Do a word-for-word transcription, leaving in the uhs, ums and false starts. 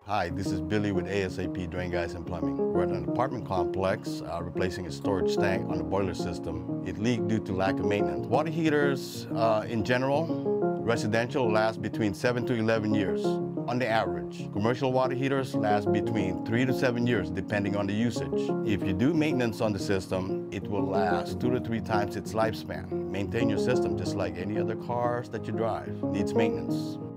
Hi, this is Billy with A S A P Drain Guys and Plumbing. We're at an apartment complex uh, replacing a storage tank on the boiler system. It leaked due to lack of maintenance. Water heaters uh, in general, residential last between seven to eleven years on the average. Commercial water heaters last between three to seven years depending on the usage. If you do maintenance on the system, it will last two to three times its lifespan. Maintain your system just like any other cars that you drive. Needs maintenance.